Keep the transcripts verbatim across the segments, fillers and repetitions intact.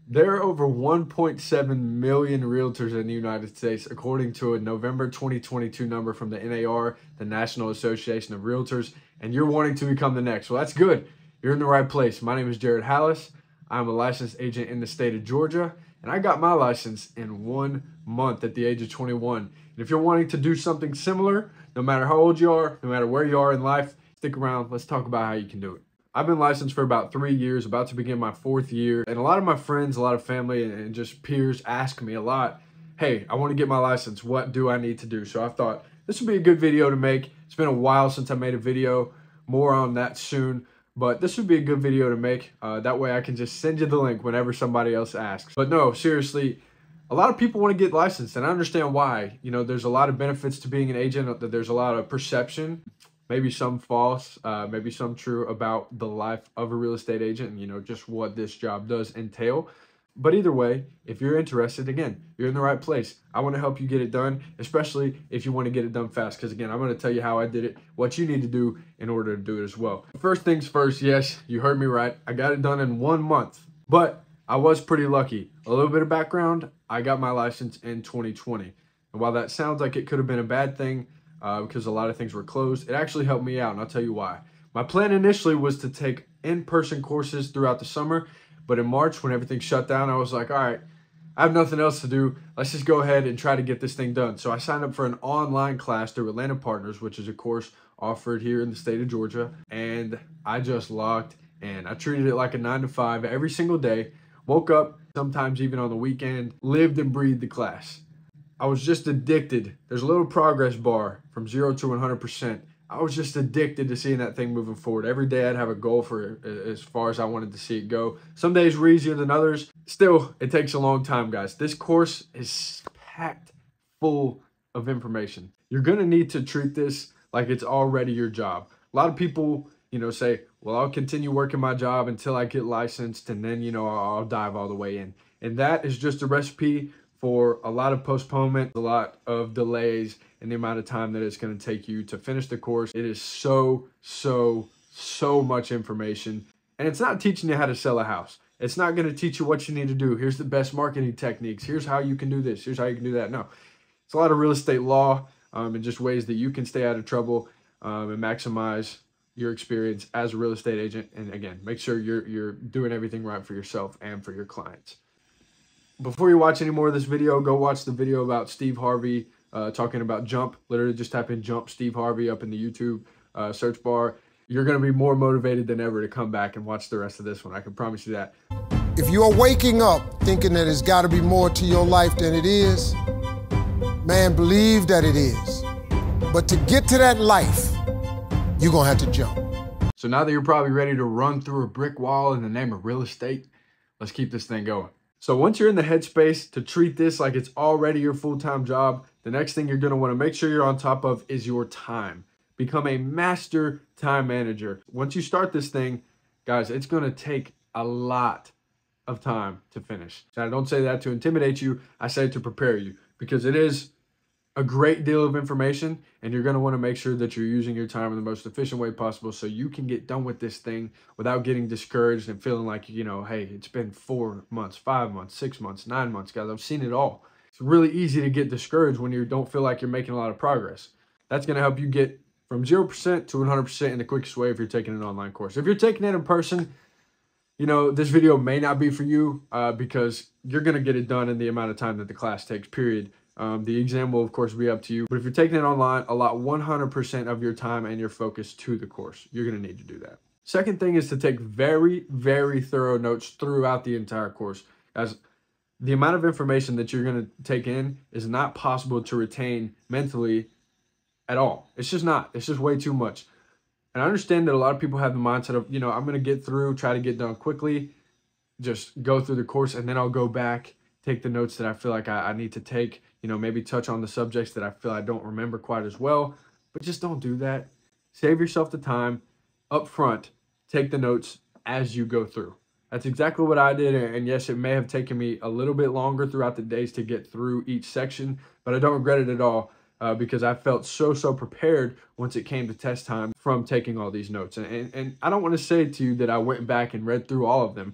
There are over one point seven million realtors in the United States, according to a November twenty twenty-two number from the N A R, the National Association of Realtors, and you're wanting to become the next. Well, that's good. You're in the right place. My name is Jared Hallis. I'm a licensed agent in the state of Georgia, and I got my license in one month at the age of twenty-one. And if you're wanting to do something similar, no matter how old you are, no matter where you are in life, stick around. Let's talk about how you can do it. I've been licensed for about three years, about to begin my fourth year. And a lot of my friends, a lot of family, and just peers ask me a lot, hey, I want to get my license. What do I need to do? So I thought this would be a good video to make. It's been a while since I made a video. More on that soon. But this would be a good video to make. Uh, that way I can just send you the link whenever somebody else asks. But no, seriously, a lot of people want to get licensed, and I understand why. You know, there's a lot of benefits to being an agent. There's a lot of perception. Maybe some false, uh, maybe some true about the life of a real estate agent and, you know, just what this job does entail. But either way, if you're interested, again, you're in the right place. I want to help you get it done, especially if you want to get it done fast. Because, again, I'm going to tell you how I did it, what you need to do in order to do it as well. First things first, yes, you heard me right. I got it done in one month, but I was pretty lucky. A little bit of background, I got my license in twenty twenty. And while that sounds like it could have been a bad thing, Uh, because a lot of things were closed, it actually helped me out, and I'll tell you why. My plan initially was to take in-person courses throughout the summer, but in March, when everything shut down, I was like, all right, I have nothing else to do. Let's just go ahead and try to get this thing done. So I signed up for an online class through Atlanta Partners, which is a course offered here in the state of Georgia, and I just locked in. I treated it like a nine to five every single day, woke up, sometimes even on the weekend, lived and breathed the class. I was just addicted. There's a little progress bar from zero to one hundred percent. I was just addicted to seeing that thing moving forward. Every day I'd have a goal for as far as I wanted to see it go. Some days were easier than others. Still, it takes a long time, guys. This course is packed full of information. You're going to need to treat this like it's already your job. A lot of people, you know, say, well, I'll continue working my job until I get licensed, and then, you know, I'll dive all the way in. And that is just a recipe for a lot of postponement, a lot of delays in the amount of time that it's going to take you to finish the course. It is so, so, so much information. And it's not teaching you how to sell a house. It's not going to teach you what you need to do. Here's the best marketing techniques. Here's how you can do this. Here's how you can do that. No, it's a lot of real estate law um, and just ways that you can stay out of trouble um, and maximize your experience as a real estate agent. And again, make sure you're, you're doing everything right for yourself and for your clients. Before you watch any more of this video, go watch the video about Steve Harvey uh, talking about Jump. Literally just type in Jump Steve Harvey up in the YouTube uh, search bar. You're going to be more motivated than ever to come back and watch the rest of this one. I can promise you that. If you are waking up thinking that it's got to be more to your life than it is, man, believe that it is. But to get to that life, you're going to have to jump. So now that you're probably ready to run through a brick wall in the name of real estate, let's keep this thing going. So once you're in the headspace to treat this like it's already your full-time job, the next thing you're going to want to make sure you're on top of is your time. Become a master time manager. Once you start this thing, guys, it's going to take a lot of time to finish. And I don't say that to intimidate you. I say it to prepare you, because it is a great deal of information, and you're going to want to make sure that you're using your time in the most efficient way possible so you can get done with this thing without getting discouraged and feeling like, you know, hey, it's been four months, five months, six months, nine months, guys. I've seen it all. It's really easy to get discouraged when you don't feel like you're making a lot of progress. That's going to help you get from zero percent to one hundred percent in the quickest way if you're taking an online course. If you're taking it in person, you know, this video may not be for you uh, because you're going to get it done in the amount of time that the class takes, period. Um, the exam will, of course, be up to you. But if you're taking it online, allot one hundred percent of your time and your focus to the course. You're going to need to do that. Second thing is to take very, very thorough notes throughout the entire course, as the amount of information that you're going to take in is not possible to retain mentally at all. It's just not. It's just way too much. And I understand that a lot of people have the mindset of, you know, I'm going to get through, try to get done quickly, just go through the course, and then I'll go back, take the notes that I feel like I, I need to take, you know, maybe touch on the subjects that I feel I don't remember quite as well, but just don't do that. Save yourself the time up front. Take the notes as you go through. That's exactly what I did, and yes, it may have taken me a little bit longer throughout the days to get through each section, but I don't regret it at all uh, because I felt so, so prepared once it came to test time from taking all these notes. And, and, and I don't want to say to you that I went back and read through all of them.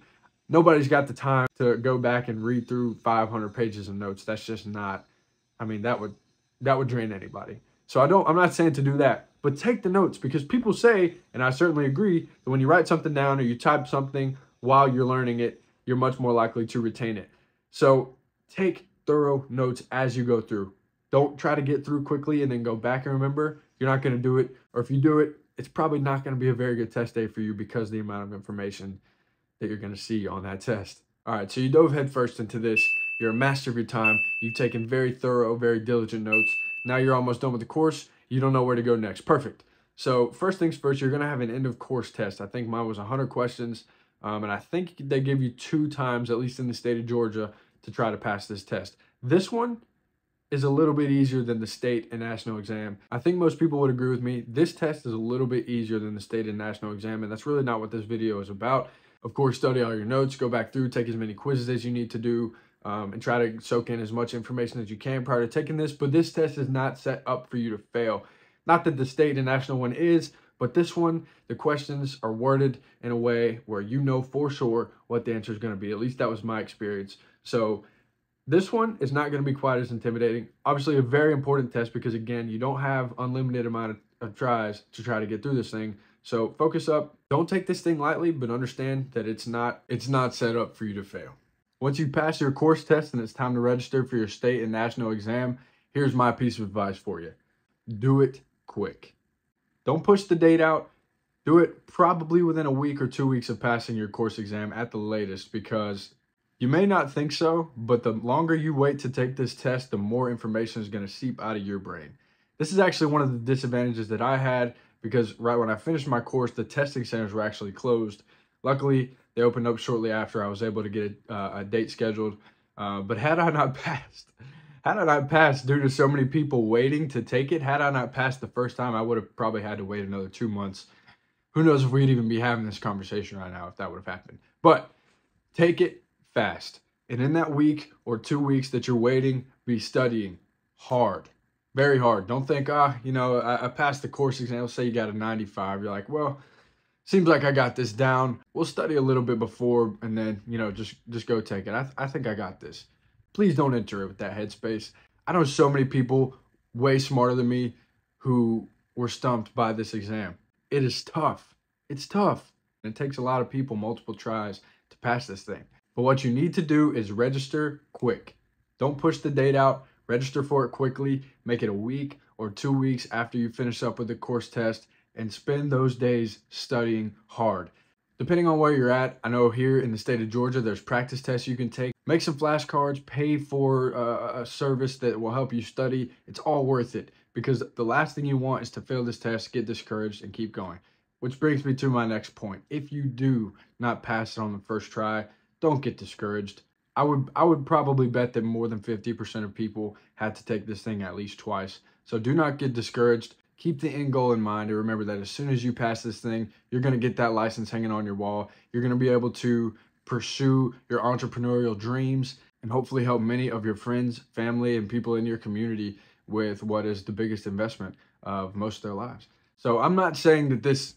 nobody's got the time to go back and read through five hundred pages of notes. That's just not, I mean, that would, that would drain anybody. So I don't, I'm not saying to do that, but take the notes, because people say, and I certainly agree, that when you write something down or you type something while you're learning it, you're much more likely to retain it. So take thorough notes as you go through. Don't try to get through quickly and then go back and remember. You're not going to do it. Or if you do it, it's probably not going to be a very good test day for you because of the amount of information that you're going to see on that test. All right, so you dove headfirst into this. You're a master of your time. You've taken very thorough, very diligent notes. Now you're almost done with the course. You don't know where to go next. Perfect. So first things first, you're going to have an end of course test. I think mine was one hundred questions. Um, and I think they give you two times, at least in the state of Georgia, to try to pass this test. This one is a little bit easier than the state and national exam. I think most people would agree with me. This test is a little bit easier than the state and national exam, and that's really not what this video is about. Of course, study all your notes, go back through, take as many quizzes as you need to do, um, and try to soak in as much information as you can prior to taking this. But this test is not set up for you to fail. Not that the state and national one is, but this one, the questions are worded in a way where you know for sure what the answer is going to be. At least that was my experience. So this one is not going to be quite as intimidating. Obviously, a very important test because, again, you don't have unlimited amount of, of tries to try to get through this thing. So focus up. Don't take this thing lightly, but understand that it's not, it's not set up for you to fail. Once you pass your course test and it's time to register for your state and national exam, here's my piece of advice for you. Do it quick. Don't push the date out. Do it probably within a week or two weeks of passing your course exam at the latest, because you may not think so, but the longer you wait to take this test, the more information is going to seep out of your brain. This is actually one of the disadvantages that I had, because right when I finished my course, the testing centers were actually closed. Luckily, they opened up shortly after. I was able to get a, uh, a date scheduled. Uh, but had I not passed, had I not passed due to so many people waiting to take it, had I not passed the first time, I would have probably had to wait another two months. Who knows if we'd even be having this conversation right now if that would have happened. But take it fast. And in that week or two weeks that you're waiting, be studying hard. Very hard. Don't think, ah, you know, I, I passed the course exam. Let's say you got a ninety-five. You're like, well, seems like I got this down. We'll study a little bit before and then, you know, just, just go take it. I, I think I got this. Please don't enter it with that headspace. I know so many people way smarter than me who were stumped by this exam. It is tough. It's tough. And it takes a lot of people multiple tries to pass this thing. But what you need to do is register quick. Don't push the date out. Register for it quickly. Make it a week or two weeks after you finish up with the course test, and spend those days studying hard. Depending on where you're at, I know here in the state of Georgia, there's practice tests you can take. Make some flashcards, pay for uh, a service that will help you study. It's all worth it, because the last thing you want is to fail this test, get discouraged, and keep going. Which brings me to my next point. If you do not pass it on the first try, don't get discouraged. I would I would probably bet that more than fifty percent of people had to take this thing at least twice. So do not get discouraged. Keep the end goal in mind, and remember that as soon as you pass this thing, you're going to get that license hanging on your wall. You're going to be able to pursue your entrepreneurial dreams and hopefully help many of your friends, family, and people in your community with what is the biggest investment of most of their lives. So I'm not saying that this...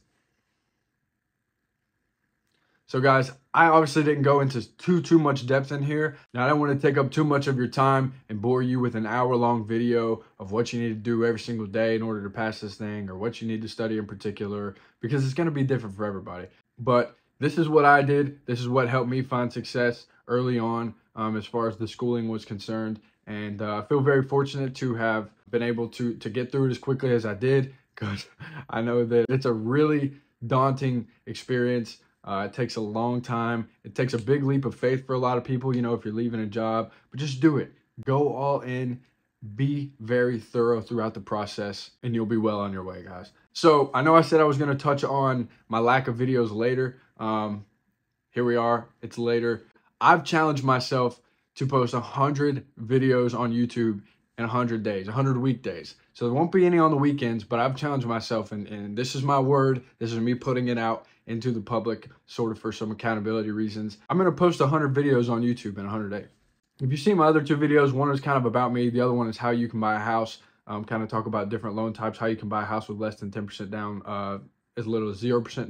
So guys, I obviously didn't go into too, too much depth in here. Now, I don't want to take up too much of your time and bore you with an hour-long video of what you need to do every single day in order to pass this thing, or what you need to study in particular, because it's going to be different for everybody. But this is what I did. This is what helped me find success early on um, as far as the schooling was concerned. And uh, I feel very fortunate to have been able to, to get through it as quickly as I did, because I know that it's a really daunting experience. Uh, it takes a long time. It takes a big leap of faith for a lot of people, you know, if you're leaving a job. But just do it. Go all in. Be very thorough throughout the process, and you'll be well on your way, guys. So I know I said I was going to touch on my lack of videos later. Um, here we are. It's later. I've challenged myself to post one hundred videos on YouTube in one hundred days, one hundred weekdays. So there won't be any on the weekends, but I've challenged myself, and, and this is my word. This is me putting it out into the public, sort of for some accountability reasons. I'm going to post one hundred videos on YouTube in one hundred days. If you see my other two videos, one is kind of about me. The other one is how you can buy a house, um, kind of talk about different loan types, how you can buy a house with less than ten percent down, uh, as little as zero percent down.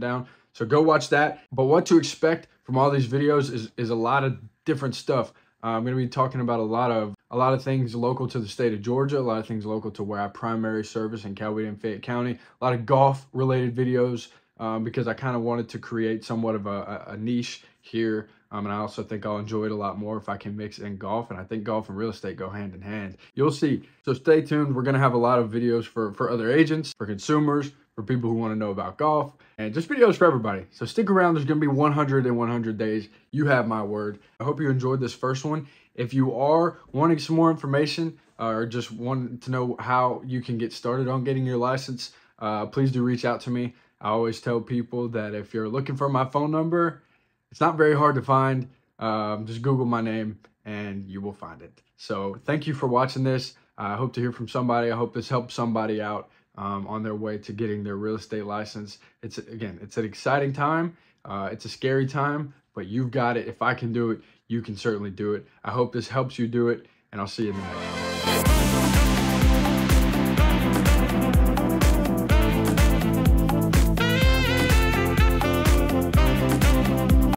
So go watch that. But what to expect from all these videos is, is a lot of different stuff. Uh, I'm going to be talking about a lot of a lot of things local to the state of Georgia, a lot of things local to where I primary service in Coweta and Fayette County, a lot of golf related videos um, because I kind of wanted to create somewhat of a, a niche here. Um, and I also think I'll enjoy it a lot more if I can mix in golf. And I think golf and real estate go hand in hand. You'll see. So stay tuned. We're going to have a lot of videos for, for other agents, for consumers, for people who want to know about golf, and just videos for everybody. So stick around. There's going to be one hundred and one hundred days. You have my word. I hope you enjoyed this first one. If you are wanting some more information uh, or just want to know how you can get started on getting your license, uh, please do reach out to me. I always tell people that if you're looking for my phone number, it's not very hard to find. Um, just Google my name and you will find it. So thank you for watching this. I hope to hear from somebody. I hope this helps somebody out um, on their way to getting their real estate license. It's, again, it's an exciting time. Uh, it's a scary time, but you've got it. If I can do it, you can certainly do it. I hope this helps you do it, and I'll see you in the next one.